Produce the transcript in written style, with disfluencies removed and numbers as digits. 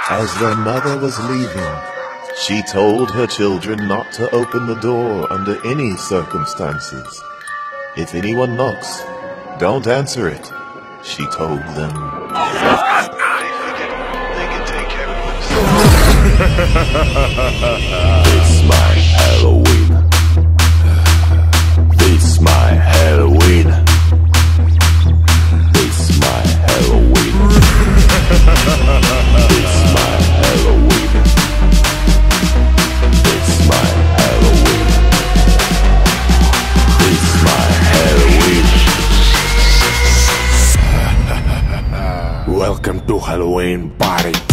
As their mother was leaving, she told her children not to open the door under any circumstances. If anyone knocks, don't answer it, she told them. They can take care of themselves. It's my Halloween. It's my Halloween. It's my Halloween. It's my Halloween. It's my Halloween. It's my Halloween. Welcome to Halloween party.